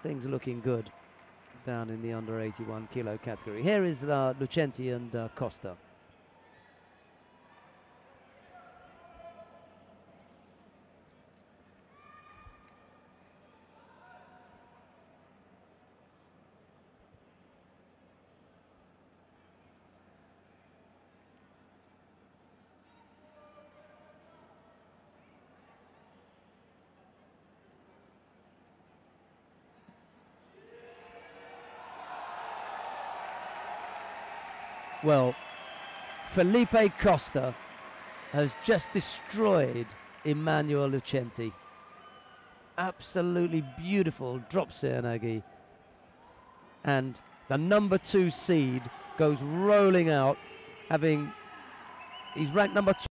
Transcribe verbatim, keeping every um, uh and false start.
things looking good down in the under eighty-one kilo category. Here is uh, Lucenti and uh, Costa. Well, Felipe Costa has just destroyed Emmanuel Lucenti. Absolutely beautiful drop seoinage. And the number two seed goes rolling out, having, he's ranked number two.